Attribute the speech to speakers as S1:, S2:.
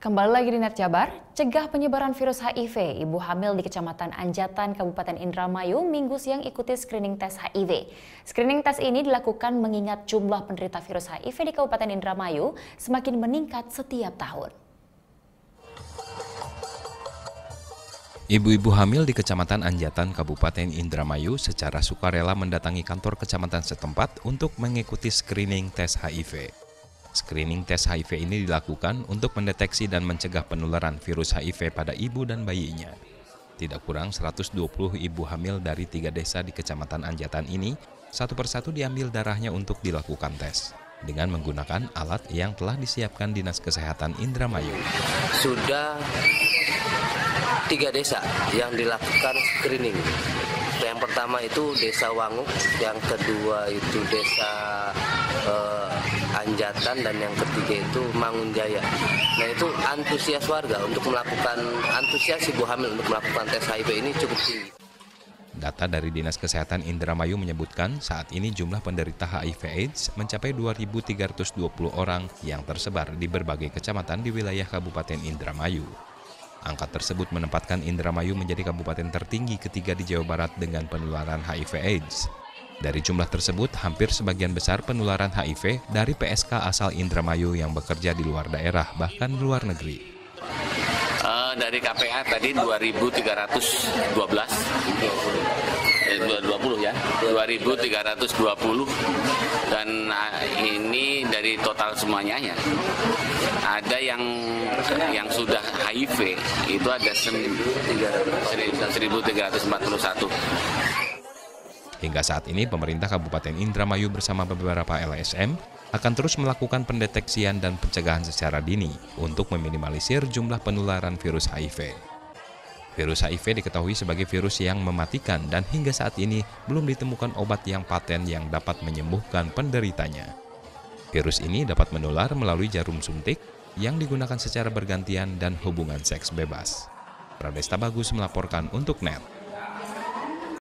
S1: Kembali lagi di Net Jabar, cegah penyebaran virus HIV. Ibu hamil di Kecamatan Anjatan, Kabupaten Indramayu, Minggu siang ikuti screening tes HIV. Screening tes ini dilakukan mengingat jumlah penderita virus HIV di Kabupaten Indramayu semakin meningkat setiap tahun.
S2: Ibu-ibu hamil di Kecamatan Anjatan, Kabupaten Indramayu secara sukarela mendatangi kantor kecamatan setempat untuk mengikuti screening tes HIV. Screening tes HIV ini dilakukan untuk mendeteksi dan mencegah penularan virus HIV pada ibu dan bayinya. Tidak kurang 120 ibu hamil dari 3 desa di Kecamatan Anjatan ini, satu persatu diambil darahnya untuk dilakukan tes dengan menggunakan alat yang telah disiapkan Dinas Kesehatan Indramayu.
S3: Sudah 3 desa yang dilakukan screening. Yang pertama itu Desa Wanguk, yang kedua itu Desa Anjatan, dan yang ketiga itu Mangunjaya. Nah, itu antusias warga untuk melakukan, antusias ibu hamil untuk melakukan tes HIV ini cukup tinggi.
S2: Data dari Dinas Kesehatan Indramayu menyebutkan saat ini jumlah penderita HIV/AIDS mencapai 2.320 orang yang tersebar di berbagai kecamatan di wilayah Kabupaten Indramayu. Angka tersebut menempatkan Indramayu menjadi kabupaten tertinggi ketiga di Jawa Barat dengan penularan HIV/AIDS. Dari jumlah tersebut, hampir sebagian besar penularan HIV dari PSK asal Indramayu yang bekerja di luar daerah, bahkan luar negeri.
S4: Dari KPA tadi 2.320 ya, 2.320, dan ini dari total semuanya ya. Ada yang sudah HIV itu ada 1.341.
S2: Hingga saat ini, pemerintah Kabupaten Indramayu bersama beberapa LSM akan terus melakukan pendeteksian dan pencegahan secara dini untuk meminimalisir jumlah penularan virus HIV. Virus HIV diketahui sebagai virus yang mematikan dan hingga saat ini belum ditemukan obat yang paten yang dapat menyembuhkan penderitanya. Virus ini dapat menular melalui jarum suntik yang digunakan secara bergantian dan hubungan seks bebas. Pradesta Bagus melaporkan untuk NET.